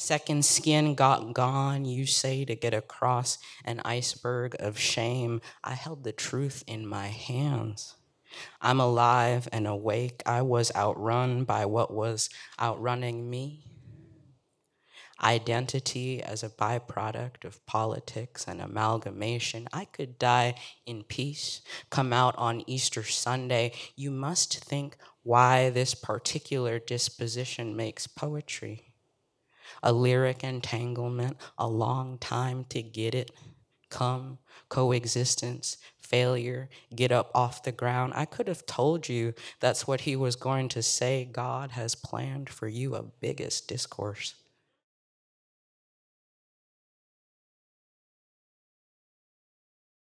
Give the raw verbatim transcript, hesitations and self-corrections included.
Second skin got gone, you say, to get across an iceberg of shame. I held the truth in my hands. I'm alive and awake. I was outrun by what was outrunning me. Identity as a byproduct of politics and amalgamation. I could die in peace, come out on Easter Sunday. You must think why this particular disposition makes poetry. A lyric entanglement, a long time to get it. Come, coexistence, failure, get up off the ground. I could have told you that's what he was going to say. God has planned for you a biggest discourse.